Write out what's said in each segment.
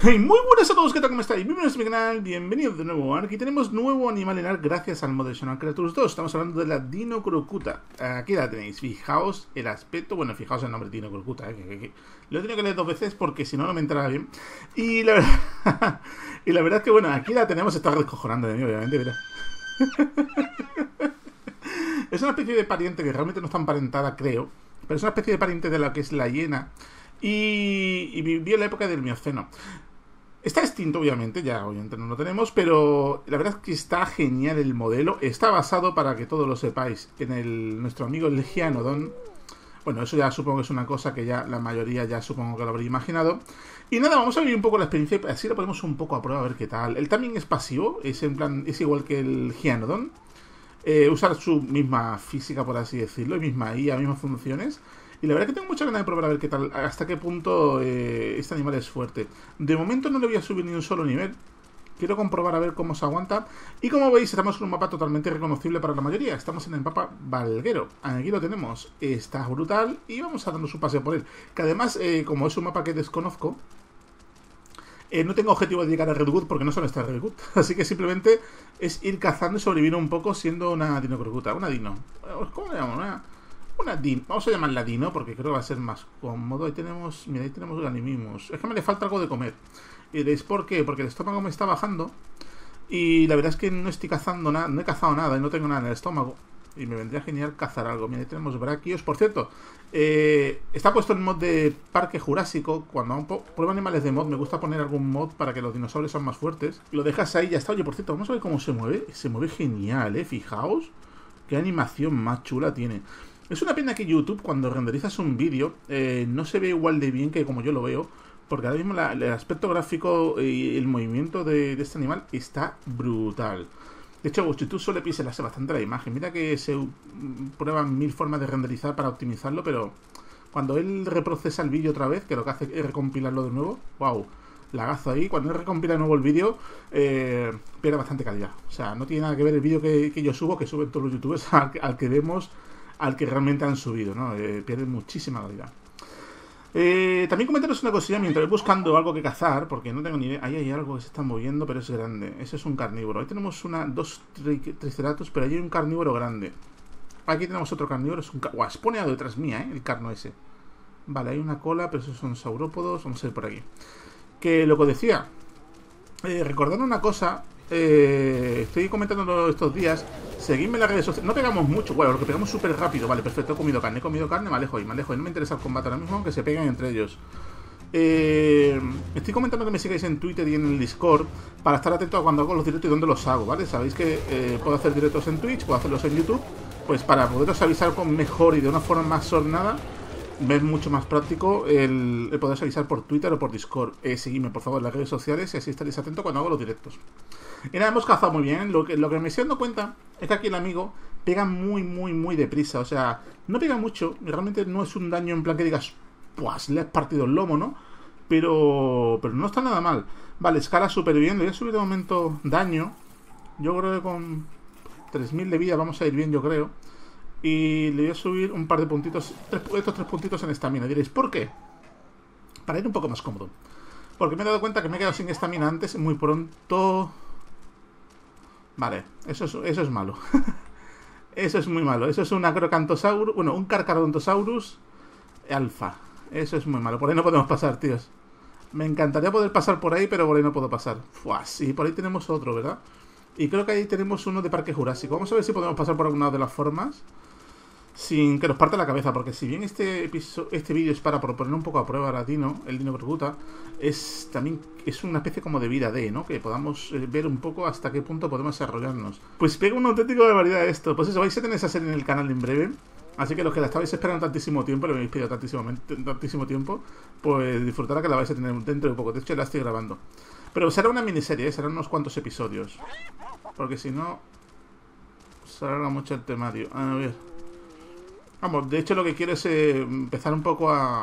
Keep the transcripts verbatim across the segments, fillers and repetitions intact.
Hey, muy buenas a todos, ¿qué tal? ¿Cómo estáis? Bienvenidos a mi canal, bienvenidos de nuevo. Aquí tenemos nuevo animal en ARK gracias al Moderational Creatures dos. Estamos hablando de la Dino Crocuta. Aquí la tenéis, fijaos el aspecto, bueno, fijaos el nombre Dino Crocuta, ¿eh? que, que, que. Lo he tenido que leer dos veces porque si no, no me entraba bien. Y la verdad, y la verdad es que, bueno, aquí la tenemos, está descojonando de mí, obviamente, mira. Es una especie de pariente que realmente no está emparentada, creo, pero es una especie de pariente de la que es la hiena. Y, y vivió en la época del Mioceno. Está extinto, obviamente, ya obviamente no lo tenemos, pero la verdad es que está genial el modelo. Está basado, para que todos lo sepáis, en el nuestro amigo el Gianodon. Bueno, eso ya supongo que es una cosa que ya la mayoría ya supongo que lo habría imaginado. Y nada, vamos a ver un poco la experiencia, así lo ponemos un poco a prueba a ver qué tal. Él también es pasivo, es en plan, es igual que el Gianodon. Eh, usar su misma física, por así decirlo, y misma I A, mismas funciones. Y la verdad es que tengo mucha ganas de probar a ver qué tal, hasta qué punto eh, este animal es fuerte. De momento no le voy a subir ni un solo nivel. Quiero comprobar a ver cómo se aguanta. Y como veis, estamos en un mapa totalmente reconocible para la mayoría. Estamos en el mapa Valguero. Aquí lo tenemos. Está brutal y vamos a darnos un paseo por él. Que además, eh, como es un mapa que desconozco, eh, no tengo objetivo de llegar a Redwood porque no solo está Redwood. Así que simplemente es ir cazando y sobrevivir un poco siendo una Dino Crocuta. Una Dino. ¿Cómo le llamamos? Una... Una Dino, vamos a llamarla Dino porque creo que va a ser más cómodo. Ahí tenemos, mira, ahí tenemos Ganymedemus. Es que me le falta algo de comer. Y diréis, ¿por qué? Porque el estómago me está bajando. Y la verdad es que no estoy cazando nada, no he cazado nada y no tengo nada en el estómago. Y me vendría genial cazar algo. Mira, ahí tenemos braquios. Por cierto, eh, está puesto el mod de Parque Jurásico. Cuando hago pruebo animales de mod, me gusta poner algún mod para que los dinosaurios sean más fuertes. Lo dejas ahí y ya está. Oye, por cierto, vamos a ver cómo se mueve. Se mueve genial, ¿eh? Fijaos qué animación más chula tiene. Es una pena que YouTube, cuando renderizas un vídeo, eh, no se ve igual de bien que como yo lo veo, porque ahora mismo la, el aspecto gráfico y el movimiento de, de este animal está brutal. De hecho, YouTube suele pixelarse bastante la imagen. Mira que se prueban mil formas de renderizar para optimizarlo, pero cuando él reprocesa el vídeo otra vez, que lo que hace es recompilarlo de nuevo, wow, lagazo ahí. Cuando él recompila de nuevo el vídeo, eh, pierde bastante calidad. O sea, no tiene nada que ver el vídeo que, que yo subo, que suben todos los youtubers, al, al que vemos... al que realmente han subido, ¿no? Eh, pierde muchísima calidad. Eh, también comentaros una cosilla mientras voy buscando algo que cazar, porque no tengo ni idea. Ahí hay algo que se está moviendo, pero es grande. Ese es un carnívoro. Ahí tenemos una, dos tri triceratops, pero ahí hay un carnívoro grande. Aquí tenemos otro carnívoro. Es un ca Guau, exponeado detrás mía, ¿eh? El carno ese. Vale, hay una cola, pero esos son saurópodos. Vamos a ir por aquí. Que lo que decía, eh, recordando una cosa. Eh, estoy comentando estos días. Seguidme en las redes sociales. No pegamos mucho, bueno, lo que pegamos súper rápido. Vale, perfecto, he comido carne, he comido carne, me alejo ahí, me alejo ahí. No me interesa el combate ahora mismo, aunque se peguen entre ellos. eh, Estoy comentando que me sigáis en Twitter y en el Discord para estar atento a cuando hago los directos y dónde los hago, ¿vale? Sabéis que eh, puedo hacer directos en Twitch, puedo hacerlos en YouTube. Pues para poderos avisar con mejor y de una forma más ordenada, es mucho más práctico el, el poderos avisar por Twitter o por Discord. eh, Seguidme por favor en las redes sociales y así estaréis atentos cuando hago los directos. Y nada, hemos cazado muy bien. Lo que, lo que me estoy dando cuenta es que aquí el amigo pega muy, muy, muy deprisa. O sea, no pega mucho. Realmente no es un daño en plan que digas, pues le has partido el lomo, ¿no? Pero, pero no está nada mal. Vale, escala súper bien. Le voy a subir de momento daño. Yo creo que con tres mil de vida vamos a ir bien, yo creo. Y le voy a subir un par de puntitos, tres, estos tres puntitos en estamina. Diréis, ¿por qué? Para ir un poco más cómodo. Porque me he dado cuenta que me he quedado sin estamina antes. Muy pronto... Vale, eso es, eso es malo. Eso es muy malo. Eso es un Acrocanthosaurus. Bueno, un Carcharodontosaurus alfa. Eso es muy malo. Por ahí no podemos pasar, tíos. Me encantaría poder pasar por ahí, pero por ahí no puedo pasar. Fuah, sí, por ahí tenemos otro, ¿verdad? Y creo que ahí tenemos uno de Parque Jurásico. Vamos a ver si podemos pasar por alguna de las formas sin que nos parte la cabeza, porque si bien este episodio, este vídeo es para poner un poco a prueba a la Dino, el Dino Crocuta, es también es una especie como de vida de, ¿no? Que podamos eh, ver un poco hasta qué punto podemos desarrollarnos. Pues pega un auténtico barbaridad esto. Pues eso, vais a tener esa serie en el canal en breve. Así que los que la estabais esperando tantísimo tiempo, lo habéis pedido tantísimo, tantísimo tiempo, pues disfrutará que la vais a tener dentro de poco. De hecho, la estoy grabando. Pero será una miniserie, ¿eh? Serán unos cuantos episodios. Porque si no, se alarga mucho el temario. A ver. Vamos, de hecho lo que quiero es eh, empezar un poco a,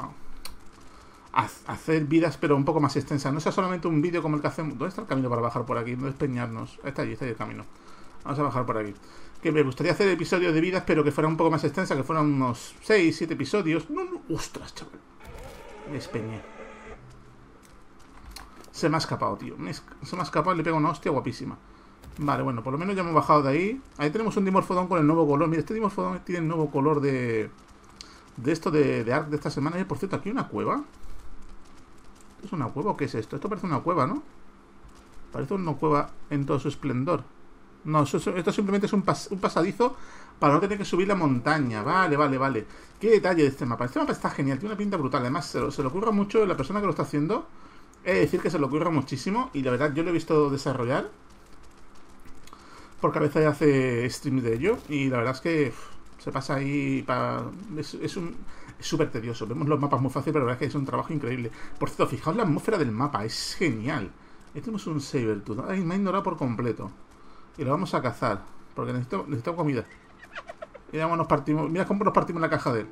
a hacer vidas, pero un poco más extensas. No sea solamente un vídeo como el que hacemos. ¿Dónde está el camino para bajar por aquí? No despeñarnos. Está allí, está allí el camino. Vamos a bajar por aquí. Que me gustaría hacer episodios de vidas, pero que fueran un poco más extensas, que fueran unos seis, siete episodios. No, no, ostras, chaval. Me despeñé. Se me ha escapado, tío. Me es... Se me ha escapado y le pego una hostia guapísima. Vale, bueno, por lo menos ya hemos bajado de ahí. Ahí tenemos un Dimorphodon con el nuevo color. Mira, este Dimorphodon tiene el nuevo color de... De esto de, de Ark de esta semana. Y por cierto, aquí hay una cueva. ¿Es una cueva o qué es esto? Esto parece una cueva, ¿no? Parece una cueva en todo su esplendor. No, eso, esto simplemente es un, pas, un pasadizo para no tener que subir la montaña. Vale, vale, vale. Qué detalle de este mapa. Este mapa está genial, tiene una pinta brutal. Además, se lo, se lo ocurra mucho la persona que lo está haciendo. He de decir que se lo ocurra muchísimo. Y la verdad, yo lo he visto desarrollar. Porque a veces hace streams de ello. Y la verdad es que uf, se pasa ahí para... Es, es un... Es súper tedioso. Vemos los mapas muy fácil, pero la verdad es que es un trabajo increíble. Por cierto, fijaos la atmósfera del mapa. Es genial. Ahí tenemos un Sabertooth. Ay, me ha ignorado por completo. Y lo vamos a cazar. Porque necesito, necesito comida. Mira cómo nos partimos. Mira cómo nos partimos la caja de él.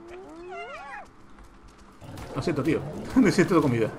Lo siento, tío. Necesito comida.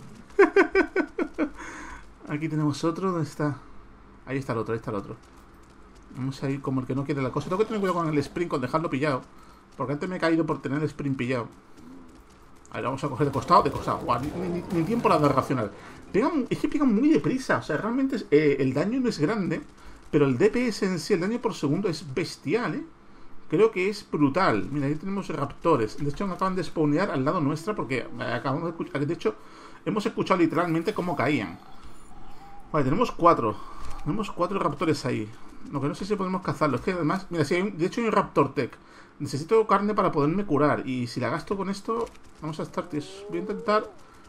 Aquí tenemos otro. ¿Dónde está? Ahí está el otro, ahí está el otro. Vamos a ir como el que no quiere la cosa. Tengo que tener cuidado con el sprint, con dejarlo pillado. Porque antes me he caído por tener el sprint pillado. A ver, vamos a coger de costado, de costado. Buah, ni, ni, ni tiempo para reaccionar. Pegan, es que pegan muy deprisa. O sea, realmente es, eh, el daño no es grande. Pero el D P S en sí, el daño por segundo, es bestial, ¿eh? Creo que es brutal. Mira, ahí tenemos raptores. De hecho, me acaban de spawnear al lado nuestra porque acabamos de escuchar. De hecho, hemos escuchado literalmente cómo caían. Vale, tenemos cuatro. Tenemos cuatro raptores ahí. Lo que no sé si podemos cazarlos. Es que además, mira, si hay un, de hecho hay un Raptor Tech. Necesito carne para poderme curar. Y si la gasto con esto, vamos a estar... Voy a intentar...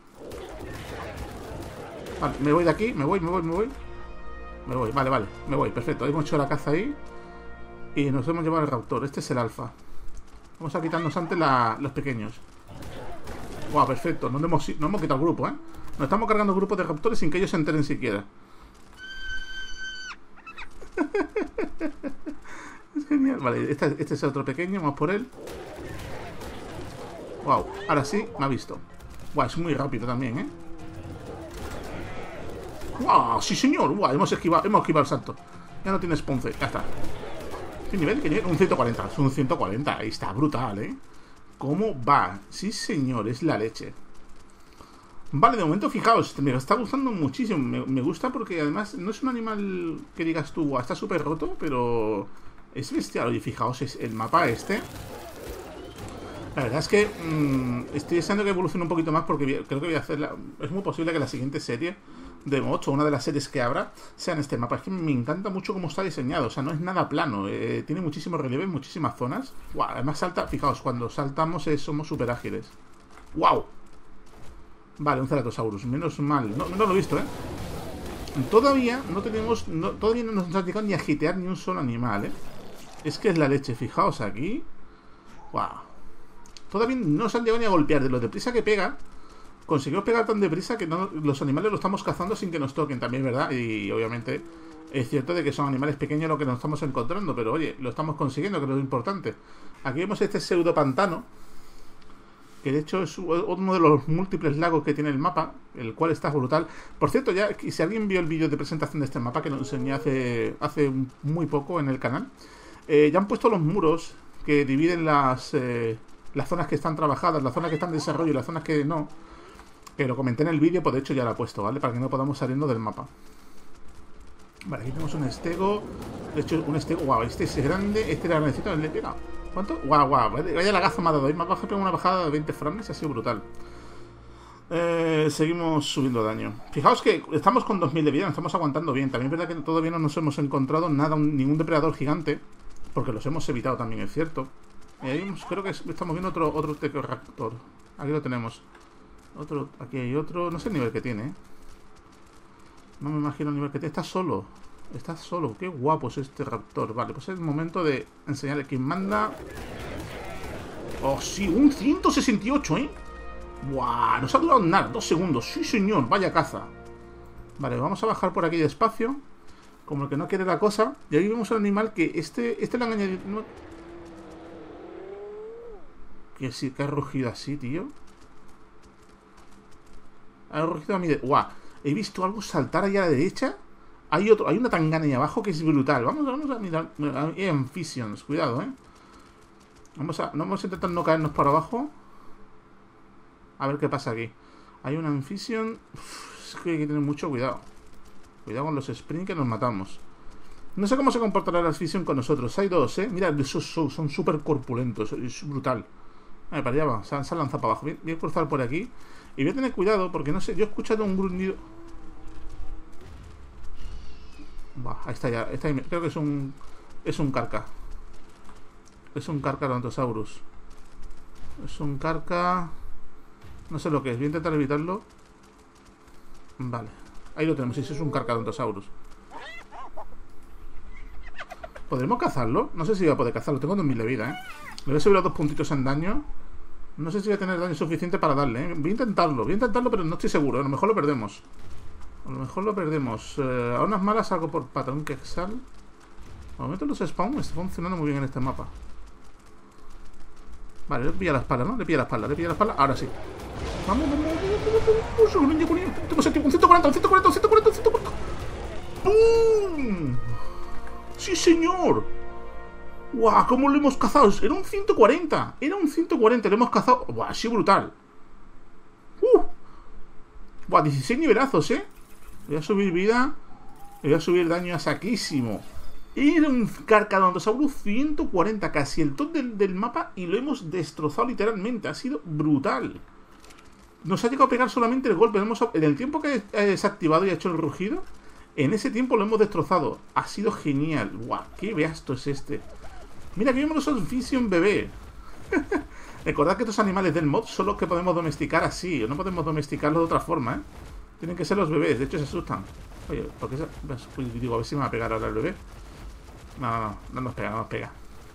Vale, me voy de aquí. Me voy, me voy, me voy. Me voy, vale, vale. Me voy, perfecto. Hemos hecho la caza ahí. Y nos hemos llevado el Raptor. Este es el alfa. Vamos a quitarnos antes la, los pequeños. Guau, perfecto. No hemos, no hemos quitado el grupo, ¿eh? Nos estamos cargando grupos de raptores sin que ellos se enteren siquiera. Es genial. Vale, este, este es el otro pequeño. Vamos por él. Wow, ahora sí me ha visto. Wow, es muy rápido también, ¿eh? Wow, sí señor. Wow, hemos esquivado, hemos esquivado el salto. Ya no tienes ponce, ya está. ¿Qué nivel? ¿Qué nivel? Un ciento cuarenta. Es un ciento cuarenta. Ahí está, brutal, ¿eh? ¿Cómo va? Sí señor, es la leche. Vale, de momento fijaos, me está gustando muchísimo. Me, me gusta porque además no es un animal que digas tú, wow, está súper roto, pero es bestial. Oye, fijaos, es el mapa este. La verdad es que mmm, estoy deseando que evolucione un poquito más porque creo que voy a hacer la... Es muy posible que la siguiente serie de ocho, una de las series que habrá, sea en este mapa. Es que me encanta mucho cómo está diseñado. O sea, no es nada plano. Eh, tiene muchísimo relieve en muchísimas zonas. Wow, además salta... Fijaos, cuando saltamos eh, somos súper ágiles. ¡Wow! Vale, un Ceratosaurus. Menos mal. No, no lo he visto, ¿eh? Todavía no tenemos... No, todavía no nos ha llegado ni a hitear ni un solo animal, ¿eh? Es que es la leche. Fijaos aquí. ¡Wow! Todavía no se han llegado ni a golpear. De lo deprisa que pega, conseguimos pegar tan deprisa que no, los animales los estamos cazando sin que nos toquen también, ¿verdad? Y obviamente es cierto de que son animales pequeños lo que nos estamos encontrando, pero oye, lo estamos consiguiendo, que es lo importante. Aquí vemos este pseudo pantano, que de hecho es uno de los múltiples lagos que tiene el mapa, el cual está brutal. Por cierto, ya si alguien vio el vídeo de presentación de este mapa, que lo enseñé hace, hace muy poco en el canal, eh, ya han puesto los muros que dividen las... Eh, las zonas que están trabajadas, las zonas que están en desarrollo y las zonas que no. Que lo comenté en el vídeo, pues de hecho ya lo he puesto, ¿vale? Para que no podamos salirnos del mapa. Vale, aquí tenemos un estego. De hecho, un estego. Guau, este es grande. Este era grandecito. Le pega. ¿Cuánto? Guau, guau. Vaya lagazo me ha dado. Más baja, pega una bajada de veinte frames. Ha sido brutal. Eh, seguimos subiendo daño. Fijaos que estamos con dos mil de vida. Nos estamos aguantando bien. También es verdad que todavía no nos hemos encontrado nada, un, ningún depredador gigante. Porque los hemos evitado también, es cierto. Y ahí creo que estamos viendo otro, otro Tecoraptor. Aquí lo tenemos. Otro, aquí hay otro. No sé el nivel que tiene, ¿eh? No me imagino el nivel que tiene. Está solo. Está solo. Qué guapo es este raptor. Vale, pues es el momento de enseñarle quién manda. Oh, sí, un ciento sesenta y ocho, ¿eh? Buah, nos ha durado nada. Dos segundos. Sí, señor. Vaya caza. Vale, vamos a bajar por aquí despacio. Como el que no quiere la cosa. Y ahí vemos al animal que este, este le han añadido... No... Que sí, que ha rugido así, tío. Ha rugido a mi... De... ¡Guau! He visto algo saltar allá a la derecha. Hay otro, hay una tangana ahí abajo que es brutal. Vamos, vamos a mirar. Hay Amphisions, cuidado, eh. Vamos a, no vamos a intentar no caernos por abajo. A ver qué pasa aquí. Hay una Amphision. Uf, es que hay que tener mucho cuidado. Cuidado con los sprint que nos matamos. No sé cómo se comportará la Asfixion con nosotros. Hay dos, ¿eh? Mira, esos son súper corpulentos. Es brutal. A ver, para allá va. Se han, se han lanzado para abajo. Voy a cruzar por aquí. Y voy a tener cuidado porque no sé. Yo he escuchado un gruñido. Bah, ahí está ya. Está ahí. Creo que es un... Es un carca. Es un Carcharodontosaurus. Es un carca... No sé lo que es. Voy a intentar evitarlo. Vale. Ahí lo tenemos. Ese es un Carcharodontosaurus. ¿Podremos cazarlo? No sé si voy a poder cazarlo. Tengo dos mil de vida, ¿eh? Le voy a subir los dos puntitos en daño. No sé si voy a tener daño suficiente para darle, ¿eh? Voy a intentarlo. Voy a intentarlo, pero no estoy seguro. ¿eh? A lo mejor lo perdemos. A lo mejor lo perdemos. Eh, a unas malas salgo por patrón Quexal. Al momento los spawn está funcionando muy bien en este mapa. Vale, le pilla la espalda, ¿no? Le pilla la espalda, le pilla la espalda. Ahora sí. Vamos, vamos, vamos, vamos. Un ciento cuarenta, un ciento cuarenta, un ciento cuarenta, un ciento cuarenta. ¡Pum! ¡Sí, señor! ¡Guau! ¿Cómo lo hemos cazado? Era un ciento cuarenta. Era un ciento cuarenta. Lo hemos cazado. ¡Guau! Así brutal. ¡Uh! ¡Guau! dieciséis nivelazos, ¿eh? Voy a subir vida. Voy a subir daño a saquísimo. Era un Carcharodontosaurus ciento cuarenta. Casi el top del, del mapa. Y lo hemos destrozado literalmente. Ha sido brutal. Nos ha llegado a pegar solamente el golpe. Hemos, en el tiempo que he desactivado y ha hecho el rugido. En ese tiempo lo hemos destrozado. Ha sido genial. ¡Guau! ¡Qué beasto es este! Mira que vimos los Asfixion bebé. Recordad que estos animales del mod son los que podemos domesticar así. O no podemos domesticarlos de otra forma, ¿eh? Tienen que ser los bebés. De hecho se asustan. Oye, ¿por qué se...? Pues, digo, a ver si me va a pegar ahora el bebé. No, no, no, no nos pega, no nos pega.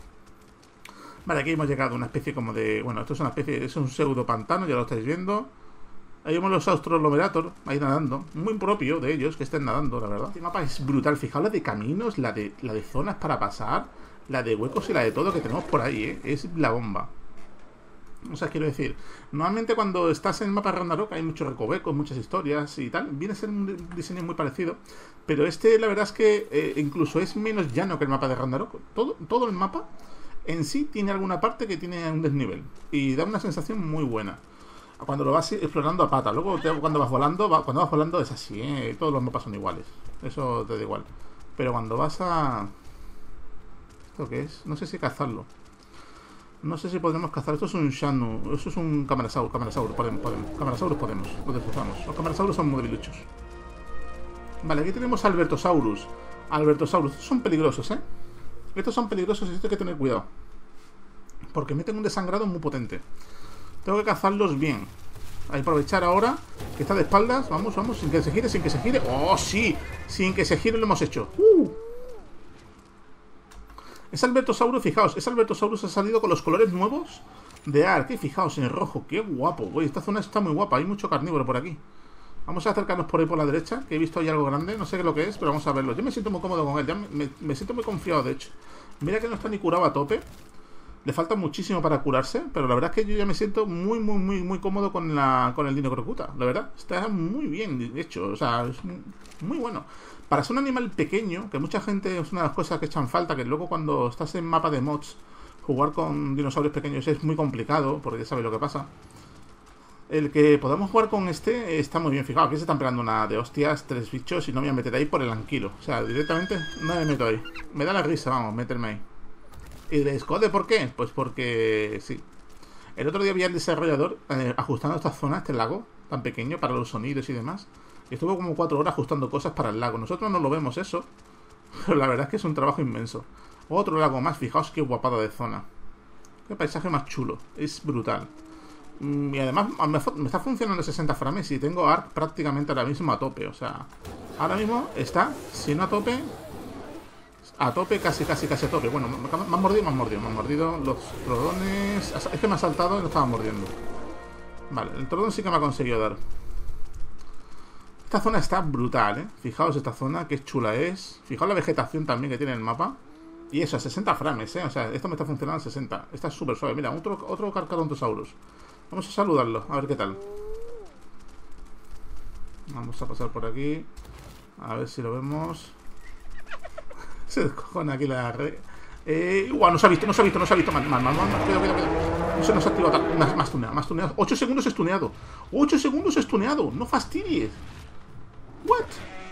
Vale, aquí hemos llegado a una especie como de... Bueno, esto es una especie... Es un pseudo pantano, ya lo estáis viendo. Ahí vemos los Australopithecus ahí nadando. Muy propio de ellos que estén nadando, la verdad. Este mapa es brutal. Fijaos la de caminos, la de, la de zonas para pasar, la de huecos y la de todo que tenemos por ahí, ¿eh? Es la bomba. O sea, quiero decir, normalmente cuando estás en el mapa de Ragnarok hay muchos recovecos, muchas historias y tal. Viene a ser un diseño muy parecido. Pero este, la verdad es que eh, incluso es menos llano que el mapa de Ragnarok. Todo, todo el mapa en sí tiene alguna parte que tiene un desnivel. Y da una sensación muy buena. Cuando lo vas explorando a pata. Luego cuando vas volando, va, cuando vas volando es así, ¿eh? Todos los mapas son iguales. Eso te da igual. Pero cuando vas a... ¿Esto qué es? No sé si cazarlo. No sé si podremos cazar. Esto es un Shanu. Esto es un Camarasaurus. Camarasaurus podemos, podemos. Camarasaurus podemos. Lo destrozamos. Los Camarasaurus son muy debiluchos. Vale, aquí tenemos Albertosaurus. Albertosaurus. Estos son peligrosos, ¿eh? Estos son peligrosos y esto hay que tener cuidado. Porque meten un desangrado muy potente. Tengo que cazarlos bien. Hay que aprovechar ahora que está de espaldas. Vamos, vamos, sin que se gire, sin que se gire. ¡Oh, sí! Sin que se gire lo hemos hecho. ¡Uh! Es Albertosaurus, fijaos. Es Albertosaurus ha salido con los colores nuevos de Ark. Y fijaos en el rojo. ¡Qué guapo! Oye, esta zona está muy guapa. Hay mucho carnívoro por aquí. Vamos a acercarnos por ahí por la derecha. Que he visto ahí algo grande. No sé qué lo que es, pero vamos a verlo. Yo me siento muy cómodo con él. Ya me, me, me siento muy confiado, de hecho. Mira que no está ni curado a tope. Le falta muchísimo para curarse, pero la verdad es que yo ya me siento muy, muy, muy, muy cómodo con la con el Dinocrocuta. La verdad, está muy bien hecho, o sea, es muy bueno. Para ser un animal pequeño, que mucha gente es una de las cosas que echan falta, que luego cuando estás en mapa de mods, jugar con dinosaurios pequeños es muy complicado, porque ya sabes lo que pasa. El que podamos jugar con este está muy bien. Fijaos, aquí se están pegando una de hostias, tres bichos, y no me voy a meter ahí por el anquilo. O sea, directamente no me meto ahí. Me da la risa, vamos, meterme ahí. ¿Y de Scode por qué? Pues porque sí. El otro día vi al desarrollador eh, ajustando esta zona, este lago tan pequeño para los sonidos y demás. Y estuvo como cuatro horas ajustando cosas para el lago. Nosotros no lo vemos eso, pero la verdad es que es un trabajo inmenso. Otro lago más, fijaos qué guapada de zona. Qué paisaje más chulo, es brutal. Y además me está funcionando sesenta frames y tengo Ark prácticamente ahora mismo a tope. O sea, ahora mismo está, si no a tope... A tope, casi, casi, casi a tope. Bueno, me han mordido, me han mordido, me han mordido los trodones. Es que me ha saltado y no estaba mordiendo. Vale, el trodón sí que me ha conseguido dar. Esta zona está brutal, ¿eh? Fijaos esta zona, qué chula es. Fijaos la vegetación también que tiene el mapa. Y eso, a sesenta frames, ¿eh? O sea, esto me está funcionando a sesenta. Esta es súper suave. Mira, otro, otro Carcharodontosaurus. Vamos a saludarlo, a ver qué tal. Vamos a pasar por aquí. A ver si lo vemos. Se descojona aquí la red. Eh, ¡Uah! No se ha visto, no se ha visto, no se ha visto. Mal, mal, mal, mal. Cuidado, cuidado, cuidado. No se nos ha activado tal. Más, más tuneado, más tuneado. ocho segundos estuneado. ocho segundos estuneado. No fastidies. What?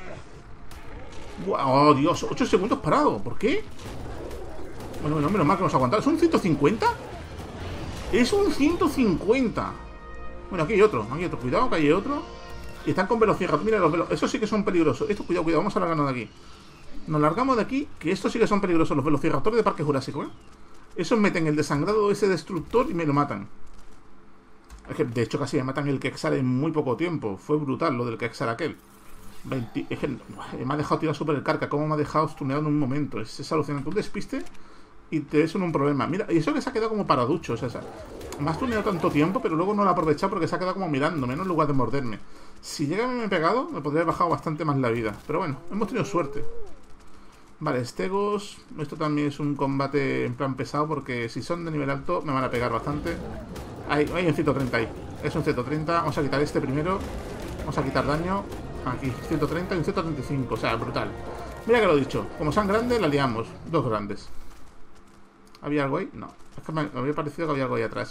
Oh, Dios, ocho segundos parado. ¿Por qué? Bueno, bueno, menos mal que hemos aguantado. ¿Es un ciento cincuenta? Es un ciento cincuenta. Bueno, aquí hay otro, aquí hay otro. Cuidado, que hay otro. Y están con velociraptor. Mira, los velo... esos sí que son peligrosos. Esto, cuidado, cuidado. Vamos a largarnos de aquí. Nos largamos de aquí, que estos sí que son peligrosos. Los velociraptores de Parque Jurásico, ¿eh? Esos meten el desangrado de ese destructor y me lo matan. Es que, de hecho, casi me matan el Quexar en muy poco tiempo. Fue brutal lo del Quexar aquel. veinte... Es que me ha dejado tirar super el carca. Cómo me ha dejado stuneado en un momento. Es, es alucinante. Un despiste y te es un problema. Mira, y eso que se ha quedado como paraducho. O sea, me ha stuneado tanto tiempo, pero luego no lo ha aprovechado porque se ha quedado como mirándome, ¿no? En lugar de morderme. Si llega a mí me he pegado, me podría haber bajado bastante más la vida. Pero bueno, hemos tenido suerte. Vale, Stegos. Esto también es un combate en plan pesado porque si son de nivel alto me van a pegar bastante. Hay, hay un ciento treinta ahí. Es un ciento treinta. Vamos a quitar este primero. Vamos a quitar daño. Aquí, ciento treinta y un ciento treinta y cinco. O sea, brutal. Mira que lo he dicho. Como sean grandes, la liamos. Dos grandes. ¿Había algo ahí? No. Es que me, me había parecido que había algo ahí atrás.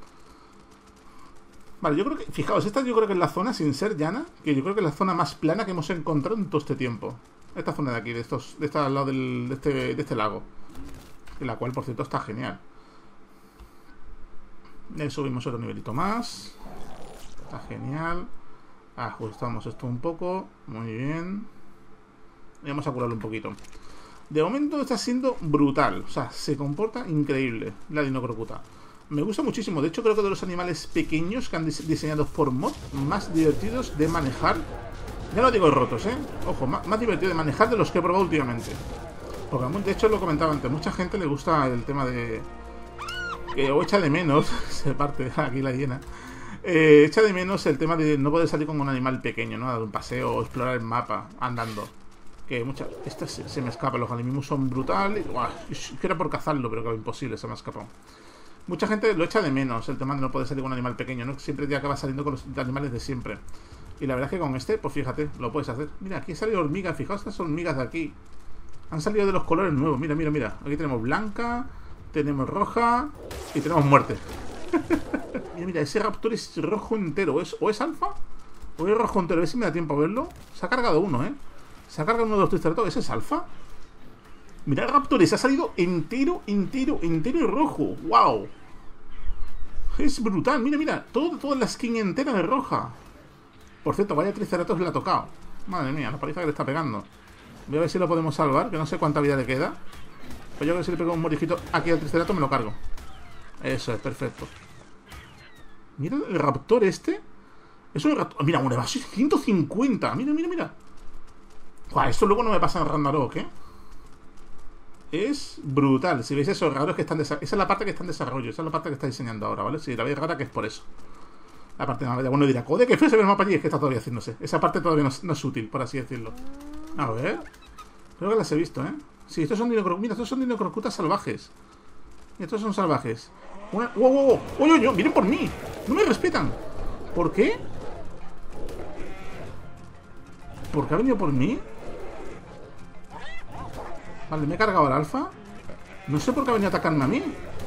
Vale, yo creo que... Fijaos, esta yo creo que es la zona, sin ser llana, que yo creo que es la zona más plana que hemos encontrado en todo este tiempo. Esta zona de aquí, de estos... De esta al lado del, de, este, de este lago. En la cual, por cierto, está genial. Y ahí subimos otro nivelito más. Está genial. Ajustamos esto un poco. Muy bien. Y vamos a curarlo un poquito. De momento está siendo brutal. O sea, se comporta increíble la Dinocrocuta. Me gusta muchísimo. De hecho, creo que de los animales pequeños que han dise diseñados por mod, más divertidos de manejar. Ya no digo rotos, ¿eh? Ojo, más, más divertido de manejar de los que he probado últimamente. Porque, de hecho, lo comentaba antes. Mucha gente le gusta el tema de... Que, o echa de menos, se parte aquí la hiena, eh, echa de menos el tema de no poder salir con un animal pequeño, ¿no? A dar un paseo o explorar el mapa andando. Que muchas... Este se, se me escapa, los Gallimimus son brutales. Uah, yo era por cazarlo, pero que imposible, se me ha escapado. Mucha gente lo echa de menos, el tema de no poder salir con un animal pequeño, ¿no? Siempre te acabas saliendo con los animales de siempre. Y la verdad es que con este, pues fíjate, lo puedes hacer. Mira, aquí han salido hormigas, fijaos estas hormigas de aquí. Han salido de los colores nuevos, mira, mira, mira. Aquí tenemos blanca, tenemos roja y tenemos muerte. Mira, mira, ese raptor es rojo entero. ¿Es, ¿O es alfa? ¿O es rojo entero? A ver si me da tiempo a verlo. Se ha cargado uno, ¿eh? Se ha cargado uno de los triceratops. ¿Ese es alfa? Mira el raptor, se ha salido entero, entero, entero y rojo. ¡Wow! Es brutal, mira, mira. Todo, toda la skin entera de roja. Por cierto, vaya triceratops le ha tocado. Madre mía, la paliza que le está pegando. Voy a ver si lo podemos salvar, que no sé cuánta vida le queda. Pero yo creo que si le pego un morijito aquí al triceratops me lo cargo. Eso es, perfecto. Mira el raptor este. Es un raptor... Mira, un evasio ciento cincuenta. Mira, mira, mira. Buah, esto luego no me pasa en Ragnarok, ¿eh? Es brutal. Si veis esos raros que están... Esa es la parte que está en desarrollo. Esa es la parte que está diseñando ahora, ¿vale? Si la veis rara, que es por eso. La parte de bueno dirá, code que fue se ve el mapa allí. Es que está todavía haciéndose. Esa parte todavía no, no es útil, por así decirlo. A ver. Creo que las he visto, ¿eh? Sí, estos son dinocrocutas. Mira, estos son dinocrocutas salvajes. Y estos son salvajes. Una... ¡Wow, wow, wow! ¡Oye, oye! ¡Miren por mí! ¡No me respetan! ¿Por qué? ¿Por qué ha venido por mí? Vale, me he cargado al alfa. No sé por qué ha venido a atacarme a mí.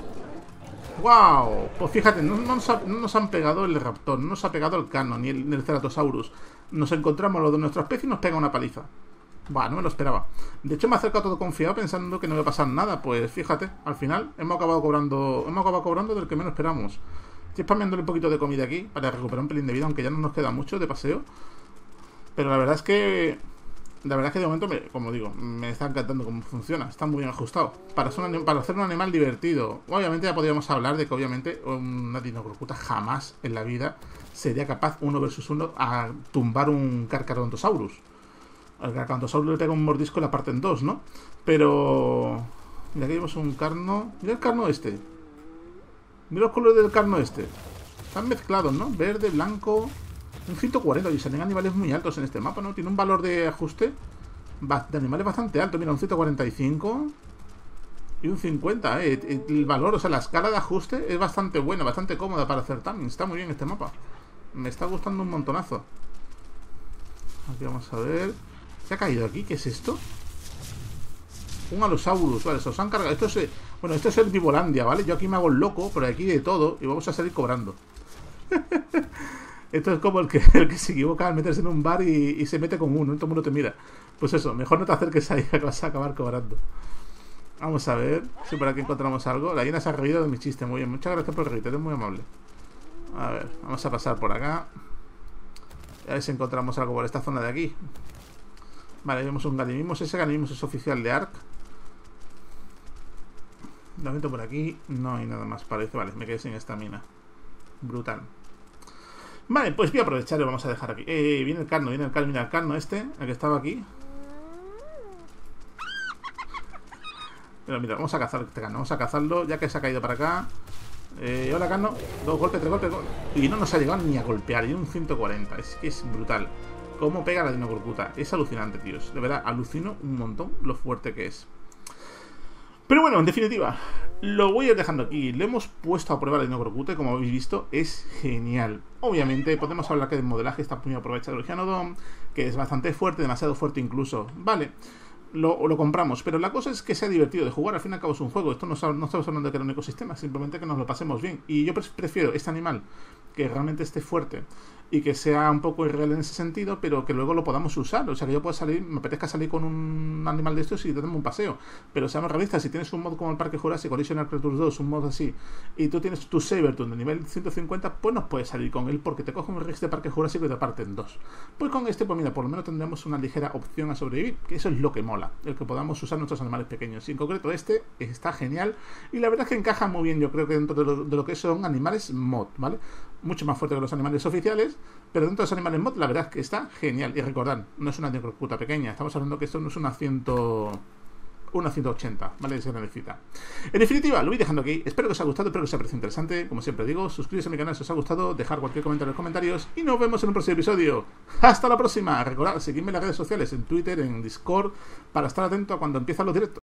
¡Wow! Pues fíjate, no, no, nos ha, no nos han pegado el raptor, no nos ha pegado el Cano, ni el, ni el Ceratosaurus. Nos encontramos los de nuestra especie y nos pega una paliza. Buah, no me lo esperaba. De hecho, me he acercado todo confiado pensando que no iba a pasar nada. Pues fíjate, al final hemos acabado cobrando hemos acabado cobrando del que menos esperamos. Estoy spameándole un poquito de comida aquí para recuperar un pelín de vida, aunque ya no nos queda mucho de paseo. Pero la verdad es que... La verdad es que de momento, me, como digo, me está encantando cómo funciona. Está muy bien ajustado. Para, ser un, para hacer un animal divertido. Obviamente ya podríamos hablar de que obviamente una dinocrocuta jamás en la vida sería capaz, uno versus uno, a tumbar un Carcharodontosaurus. Al Carcharodontosaurus le pega un mordisco y la parte en dos, ¿no? Pero... Mira, aquí vemos un carno. Mira el carno este. Mira los colores del carno este. Están mezclados, ¿no? Verde, blanco... Un ciento cuarenta, y salen animales muy altos en este mapa, ¿no? Tiene un valor de ajuste de animales bastante alto. Mira, un ciento cuarenta y cinco y un cincuenta, ¿eh? El valor, o sea, la escala de ajuste es bastante buena, bastante cómoda para hacer timing. Está muy bien este mapa. Me está gustando un montonazo. Aquí vamos a ver. ¿Qué ha caído aquí? ¿Qué es esto? Un Allosaurus, vale, se os han cargado. Esto es, bueno, esto es el Vivolandia, ¿vale? Yo aquí me hago el loco, pero aquí de todo y vamos a salir cobrando. Esto es como el que, el que se equivoca al meterse en un bar y, y se mete con uno, y todo el mundo te mira. Pues eso, mejor no te acerques ahí que vas a acabar cobrando. Vamos a ver si por aquí encontramos algo. La llena se ha reído de mi chiste, muy bien. Muchas gracias por reírte, eres muy amable. A ver, vamos a pasar por acá. A ver si encontramos algo por esta zona de aquí. Vale, vemos un Ganymedes. Ese Ganymedes es oficial de Ark. Lo meto por aquí. No hay nada más, parece. Vale, me quedé sin esta mina. Brutal. Vale, pues voy a aprovechar y lo vamos a dejar aquí. Eh, viene el carno, viene el carno, mira el carno este, el que estaba aquí. Pero mira, vamos a cazar este carno, vamos a cazarlo, ya que se ha caído para acá. Eh, hola carno, dos golpes, tres golpes, y no nos ha llegado ni a golpear, y un ciento cuarenta, es que es brutal. Cómo pega la Dinocurcuta, es alucinante, tíos. De verdad, alucino un montón lo fuerte que es. Pero bueno, en definitiva, lo voy a ir dejando aquí. Le hemos puesto a prueba la Dinocurcuta y como habéis visto, es genial. Obviamente, podemos hablar que el modelaje está muy aprovechado del Iguanodon, que es bastante fuerte, demasiado fuerte incluso. Vale, lo, lo compramos, pero la cosa es que sea divertido de jugar. Al fin y al cabo es un juego. Esto no, no estamos hablando de crear un ecosistema, simplemente que nos lo pasemos bien. Y yo prefiero este animal que realmente esté fuerte y que sea un poco irreal en ese sentido, pero que luego lo podamos usar. O sea, que yo pueda salir, me apetezca salir con un animal de estos y darme un paseo. Pero seamos realistas, si tienes un mod como el Parque Jurásico, Original Creatures dos, un mod así, y tú tienes tu Sabertooth de nivel ciento cincuenta, pues no puedes salir con él porque te coge un Rex de Parque Jurásico y te parten dos. Pues con este, pues mira, por lo menos tendremos una ligera opción a sobrevivir, que eso es lo que mola, el que podamos usar nuestros animales pequeños. Y en concreto este está genial, y la verdad es que encaja muy bien, yo creo que dentro de lo, de lo que son animales mod, ¿vale? Mucho más fuerte que los animales oficiales, pero dentro de los animales mod la verdad es que está genial. Y recordad, no es una Dinocurcuta pequeña, estamos hablando que esto no es una ciento... una ciento ochenta, ¿vale? Se necesita. En definitiva, lo voy dejando aquí. Espero que os haya gustado, espero que os haya parecido interesante. Como siempre digo, suscribiros a mi canal si os ha gustado, dejar cualquier comentario en los comentarios y nos vemos en un próximo episodio. ¡Hasta la próxima! Recordad, seguidme en las redes sociales, en Twitter, en Discord, para estar atento a cuando empiezan los directos.